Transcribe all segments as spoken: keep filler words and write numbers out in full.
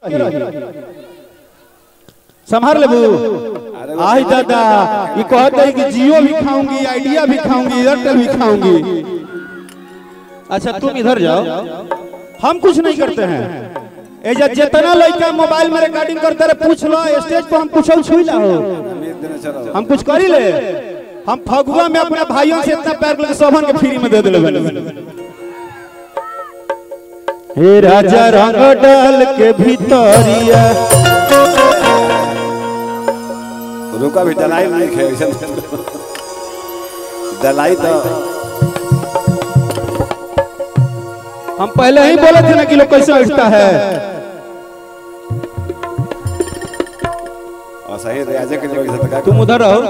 संभाल लेबू। आई दादा ये कहते हैं कि जियो भी खाऊंगी, आइडिया भी खाऊंगी, एयरटेल भी खाऊंगी। अच्छा तुम इधर जाओ, हम कुछ नहीं करते हैं। एजा जितना लड़का मोबाइल में रिकॉर्डिंग करते रहे पूछ लो, स्टेज पर हम कुछ छुई ला हो, हम कुछ करी ले। हम फगुआ में अपने भाइयों से इतना प्यार करके सोभन के फ्री में दे दिले। हे राजा रंग डाल के भीतरिया रुका भी डलाई नहीं खे डलाई तो हम पहले ही बोले थे ना कि लोग कैसे उठता है। और सही राजा के लोग तुम उधर रहो,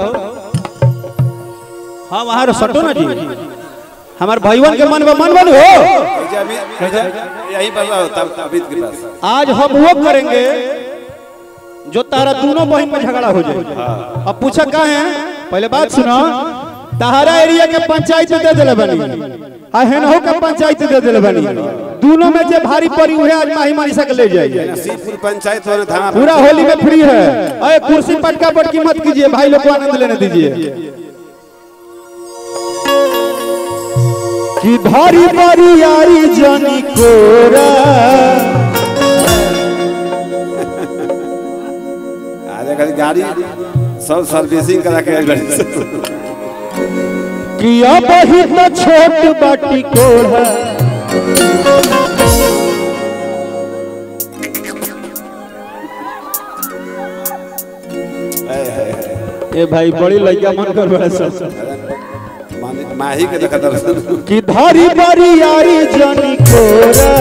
हाँ वहां सटो ना जी। हमारे भाईवन के मन में मन बन हो यही पर तब अभी के पास आज हम वो करेंगे जो तारा दोनों बहन में झगड़ा हो जाए। अब पूछा कहा है, पहले बात सुनो। तारा एरिया के पंचायत दे दिले बनी, हेनहो के पंचायत दे दिले बनी। दोनों में जो भारी पड़ी हुए आज माही मारी सक ले जाइए। पंचायत पूरा होली में फ्री है। अरे कुर्सी पटका पटकी मत कीजिए, भाई लोग को आनंद लेने दीजिए। कि भारी भारी यारी जानी कोरा गाड़ी सब सर्विसिंग करा के कि अब ही तो छोट बाटी कोढ़ा। ए भाई बड़ी लड़का मन कर बड़ा सब माही के देखा दर्शन कि धारी बारी यारी जानी कोरा।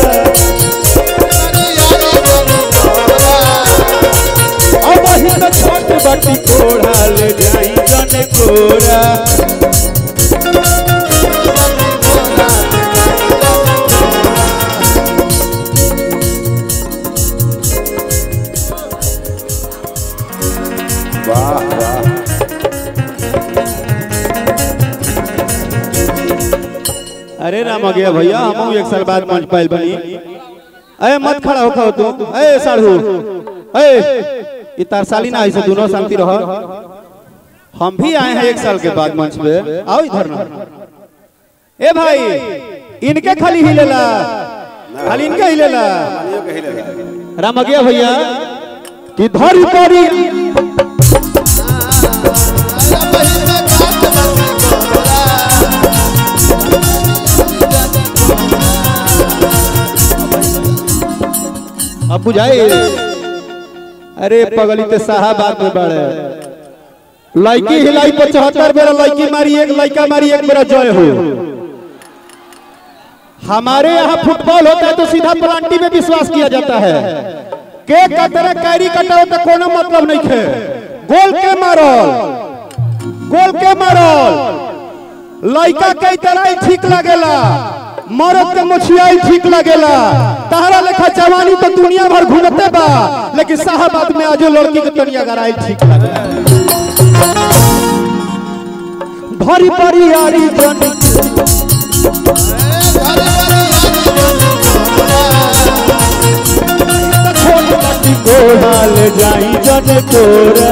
अब ही तो छोट बाटी कोढ़ा ले जाई जाने कोरा। वाह वाह अरे राम आ गया भैया, हम एक साल बाद मंच पाइल बनी। अरे मत खड़ा हो खाओ तुम, अरे साढ़ू अरे ये तारसाली ना ऐसे दोनों शांति रहो। हम भी आए हैं एक साल के बाद मंच पे, आओ इधर ना। ए भाई इनके खाली हिलेला, खाली इनके हिलेला। राम आ गया भैया कि धरी परी अब बुझाई। अरे पगली ते साहबाद में बड़े लड़की हिलाई पचहत्तर बेरा लड़की मारी, एक लड़का मारी, एक बेरा जय हो। हमारे यहाँ फुटबॉल होता है तो सीधा प्लांटी में विश्वास किया जाता है। के कतरे कैरी कटाओ तो कोनो मतलब नहीं है। गोल के मारल, गोल के मारल लड़का कई तरह ठीक लगेला, मरद के मुछियाई ठीक लगेला। तारा लेखा जवानी तो दुनिया भर घूमते बा, लेकिन साहबाद में आजो लड़की के तनिया गराई ठीक लगेला। भरी भरी यारी जानी छोटी बाटी कोढ़ा ले जाई जाने कोरा।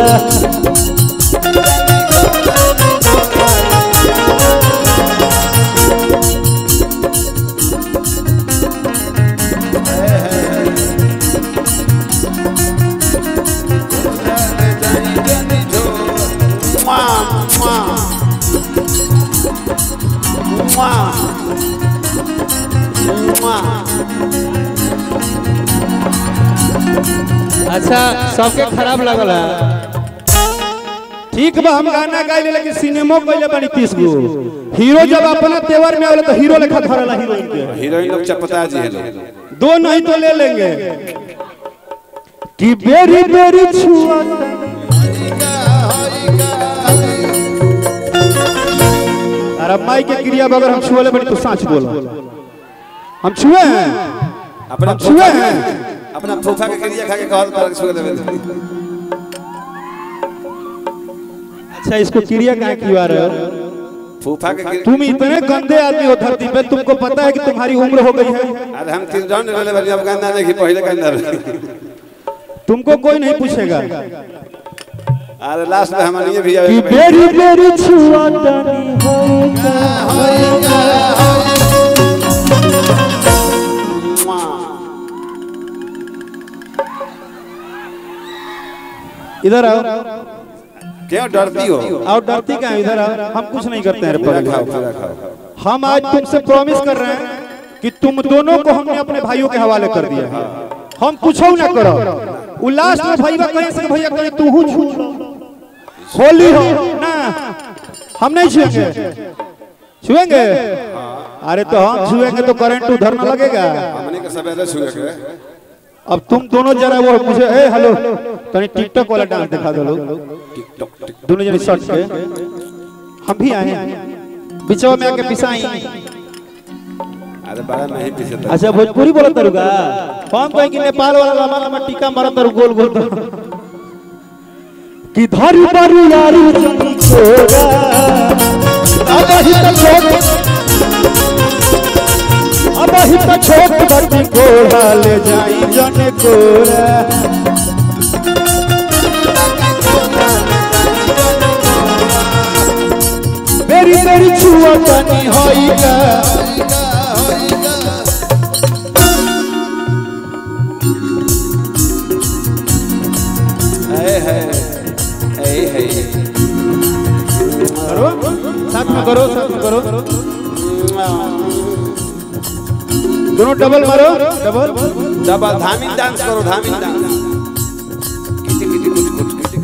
अच्छा सबके खराब लगल है, ठीक बा हम गाना गाइले लेकिन सिनेमा कइले बनी तीस गो। हीरो जब अपना तेवर में आवे तो हीरो लेखा धरला हीरोइन के। हीरोइन लोग चपता जी है लोग, दो नहीं तो ले लेंगे। कि बेरी बेरी छुआ अरे माई के क्रिया बगैर हम छुए बनी तो सांच बोलो। हम छुए हैं, अपना छुए हैं, अपना फूफा के क्रिया खा के कहल पर छुए देबे। अच्छा इसको क्रिया कहां की बार फूफा के तुम इतने गंदे आदमी हो धरती पे, तुमको पता है कि तुम्हारी उम्र हो गई है? अरे हम तीन जन रहले बानी, अब गंदा नहीं कि पहले गंदा रहे। तुमको कोई नहीं पूछेगा। अरे लास्ट में हमारे ये भी कि बेरी बेरी छुआ तनी होएगा होएगा। इधर आओ। क्यों डरती हो? आओ, डरती क्या? इधर आओ, हम कुछ नहीं करते हैं। पूरा खाओ, पूरा खाओ। हम आज तुमसे प्रॉमिस कर रहे हैं कि तुम दोनों को हमने अपने भाइयों के हवाले कर दिया है। हम कुछ ना करो। वो लास्ट में भैया कहे से भैया कहे तू हूँ छू होली हो ना, हम नहीं छुएंगे। छुएंगे? अरे तो हम छुएंगे तो करंट उधर न लगेगा। हमने के सवेरे छुएंगे। अब तुम दोनों जरा वो मुझे ए हेलो तनी टिकटॉक वाला डांस दिखा दो लोग। टिकटॉक दोनों जने शर्ट के हम भी आए हैं बिचवा में आके पिसाई। अरे बड़ा नहीं पीछे। अच्छा भोजपुरी बोलत तरुगा? हम कहीं कि नेपाल वाला लंबा लंबा टीका मारत तरु गोल गोल कि धरी पर यारी जनी छोरा अब ही तो छोट अब ही तो छोट बच्ची कोड़ा ले जाई जने कोरा। मेरी मेरी छुआ तनी होइगा। है है है है करो साथ में करो साथ में करो दोनों डबल मारो डबल डबल धामिन डांस करो धामिन डांस किटी किटी कुछ कुछ किटी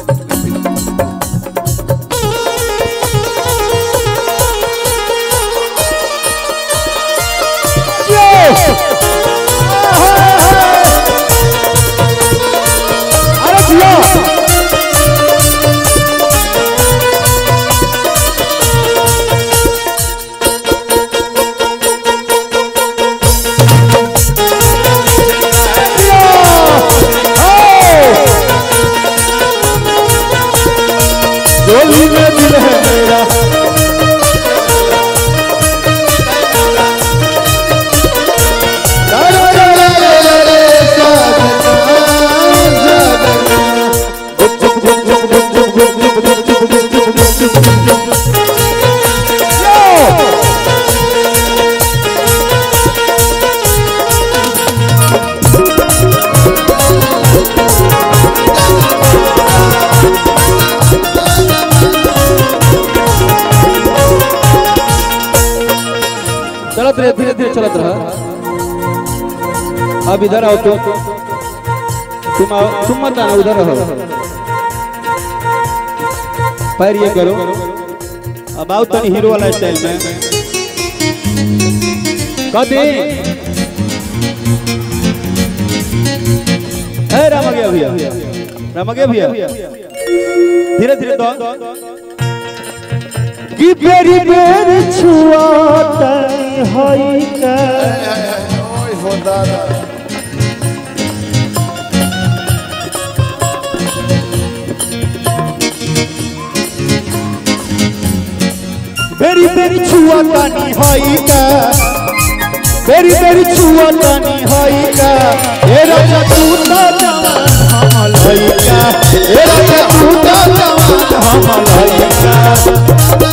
चलत रहे धीरे धीरे चलत रहा। अब इधर आओ तो तुम आओ, तुम मत आना, उधर रहो। पैर ये करो। अब आओ तनी हीरो वाला स्टाइल में कदी है। राम गया भैया, राम गया भैया, धीरे धीरे दो कि बेरी बेरी छुआ तनी होइगा। ओए हो दादा बेरी बेरी छुआ तनी होइगा। बेरी बेरी छुआ तनी होइगा। ए राजा तूता जवान हमल होइगा। ए राजा तूता जवान हमल होइगा।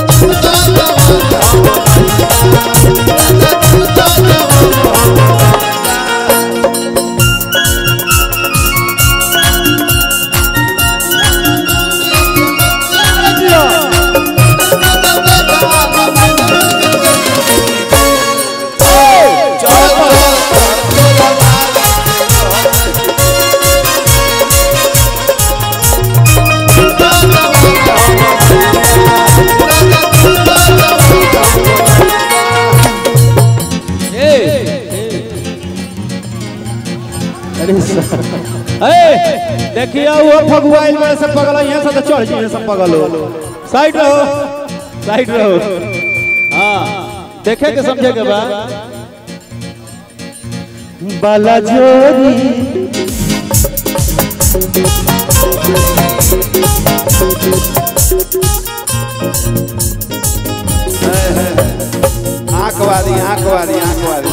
देखिए वो फगुआइल में सब पगल यहाँ से तो चढ़ जाइए सब पगल हो। साइड रहो साइड रहो। हाँ देखे के समझे के बाद बाला जोरी आंख वाली आंख वाली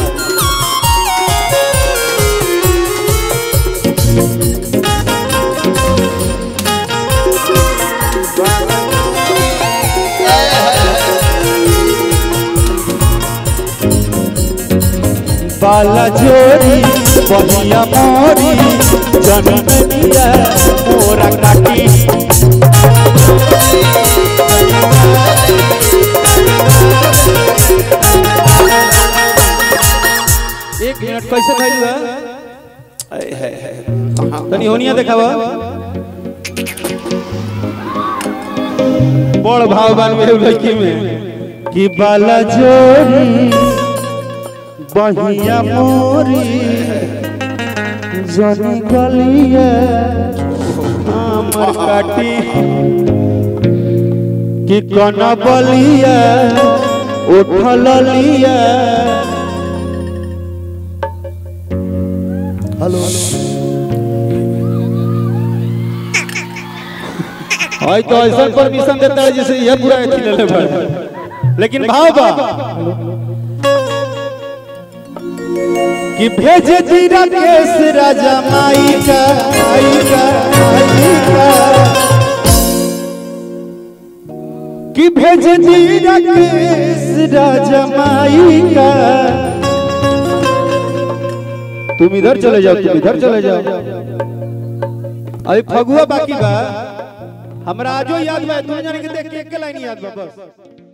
बाला जोरी बहिया मोरी जनम दिया मोरा काटी एक मिनट कैसे भइल बा है है है तनी होनिया देखावा बड़ भाव बान मेरे लड़की में कि बाला जोरी बहिया मोरी जनी गलिया हमर काटी कि कन बलिया उठल लिया हेलो हाय तो ऐसा परमिशन देता है जैसे यह पूरा अथी ले ले लेकिन भाव बा कि भेज जीरा केस राजा माई का माई का माई का कि भेज जीरा केस राजा माई का तुम इधर चले जाओ तुम इधर चले जाओ अभी फगुआ बाकी बा हमरा आजो याद बा तुम जाने के देख के एक लाइन याद बा बस।